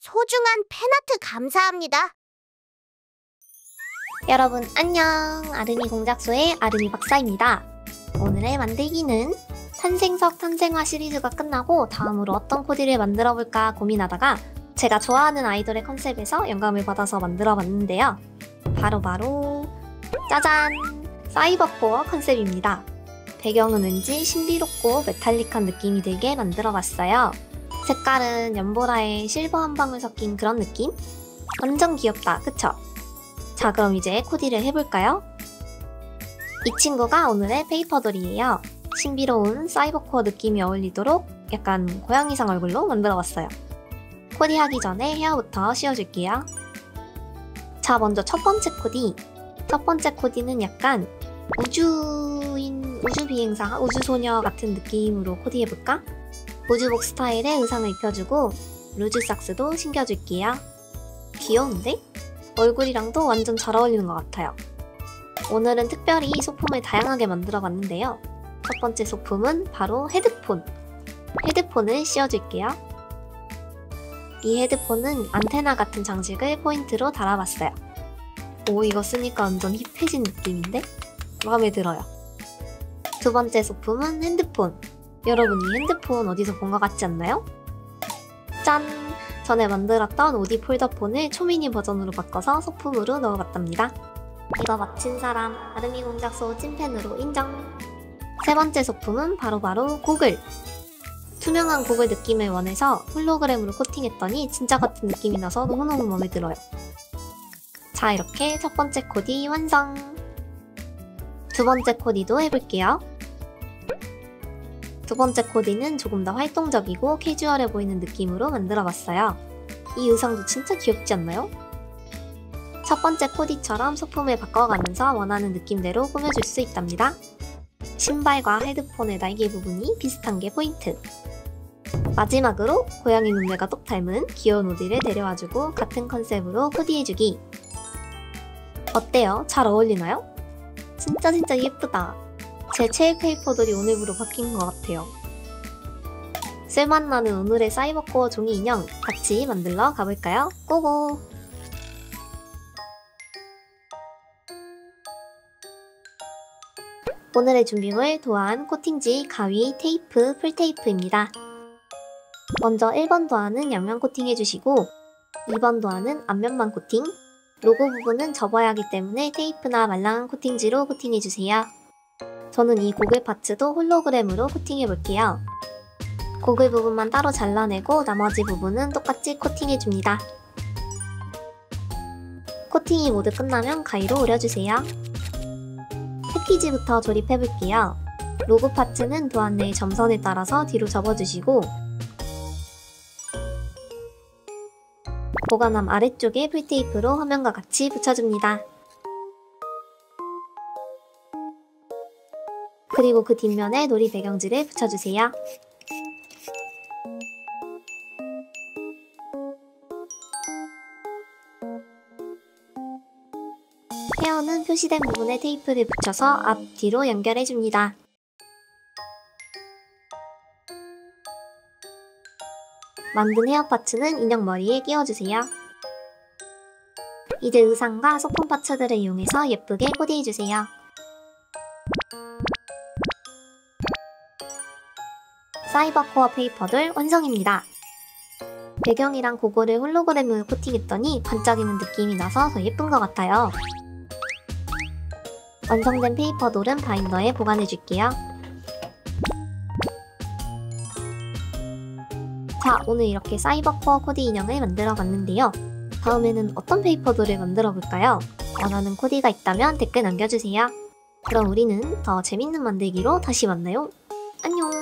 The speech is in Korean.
소중한 팬아트 감사합니다. 여러분 안녕! 아름이 공작소의 아름이 박사입니다. 오늘의 만들기는 탄생석 탄생화 시리즈가 끝나고 다음으로 어떤 코디를 만들어볼까 고민하다가 제가 좋아하는 아이돌의 컨셉에서 영감을 받아서 만들어봤는데요. 바로 짜잔! 사이버코어 컨셉입니다. 배경은 왠지 신비롭고 메탈릭한 느낌이 들게 만들어봤어요. 색깔은 연보라에 실버 한 방울 섞인 그런 느낌? 완전 귀엽다, 그쵸? 자, 그럼 이제 코디를 해볼까요? 이 친구가 오늘의 페이퍼돌이에요. 신비로운 사이버코어 느낌이 어울리도록 약간 고양이상 얼굴로 만들어봤어요. 코디하기 전에 헤어부터 씌워줄게요. 자, 먼저 첫 번째 코디. 첫 번째 코디는 약간 우주비행사, 우주소녀 같은 느낌으로 코디해볼까? 우주복 스타일의 의상을 입혀주고 루즈삭스도 신겨줄게요. 귀여운데? 얼굴이랑도 완전 잘 어울리는 것 같아요. 오늘은 특별히 소품을 다양하게 만들어봤는데요. 첫 번째 소품은 바로 헤드폰. 헤드폰을 씌워줄게요. 이 헤드폰은 안테나 같은 장식을 포인트로 달아봤어요. 오, 이거 쓰니까 완전 힙해진 느낌인데? 마음에 들어요. 두 번째 소품은 핸드폰. 여러분, 이 핸드폰 어디서 본 것 같지 않나요? 짠! 전에 만들었던 오디 폴더폰을 초미니 버전으로 바꿔서 소품으로 넣어봤답니다. 이거 멋진 사람, 아름이 공작소 찐팬으로 인정! 세 번째 소품은 바로 고글! 투명한 고글 느낌을 원해서 홀로그램으로 코팅했더니 진짜 같은 느낌이 나서 너무너무 마음에 들어요. 자, 이렇게 첫 번째 코디 완성! 두 번째 코디도 해볼게요. 두 번째 코디는 조금 더 활동적이고 캐주얼해 보이는 느낌으로 만들어봤어요. 이 의상도 진짜 귀엽지 않나요? 첫 번째 코디처럼 소품을 바꿔가면서 원하는 느낌대로 꾸며줄 수 있답니다. 신발과 헤드폰의 날개 부분이 비슷한 게 포인트! 마지막으로 고양이 눈매가 똑 닮은 귀여운 오디를 데려와주고 같은 컨셉으로 코디해주기! 어때요? 잘 어울리나요? 진짜 예쁘다! 제 최애 페이퍼들이 오늘부로 바뀐 것 같아요. 쓸맛나는 오늘의 사이버코어 종이 인형 같이 만들러 가볼까요? 고고! 오늘의 준비물 도안, 코팅지, 가위, 테이프, 풀테이프입니다. 먼저 1번 도안은 양면 코팅해주시고 2번 도안은 앞면만 코팅, 로고 부분은 접어야 하기 때문에 테이프나 말랑한 코팅지로 코팅해주세요. 저는 이 고글 파츠도 홀로그램으로 코팅해볼게요. 고글 부분만 따로 잘라내고 나머지 부분은 똑같이 코팅해줍니다. 코팅이 모두 끝나면 가위로 오려주세요. 패키지부터 조립해볼게요. 로고 파츠는 도안 내의 점선에 따라서 뒤로 접어주시고 보관함 아래쪽에 풀테이프로 화면과 같이 붙여줍니다. 그리고 그 뒷면에 놀이 배경지를 붙여주세요. 헤어는 표시된 부분에 테이프를 붙여서 앞, 뒤로 연결해줍니다. 만든 헤어 파츠는 인형 머리에 끼워주세요. 이제 의상과 소품 파츠들을 이용해서 예쁘게 코디해주세요. 사이버코어 페이퍼돌 완성입니다. 배경이랑 고글을 홀로그램으로 코팅했더니 반짝이는 느낌이 나서 더 예쁜 것 같아요. 완성된 페이퍼돌은 바인더에 보관해줄게요. 자, 오늘 이렇게 사이버코어 코디 인형을 만들어봤는데요. 다음에는 어떤 페이퍼돌을 만들어볼까요? 원하는 코디가 있다면 댓글 남겨주세요. 그럼 우리는 더 재밌는 만들기로 다시 만나요. 안녕!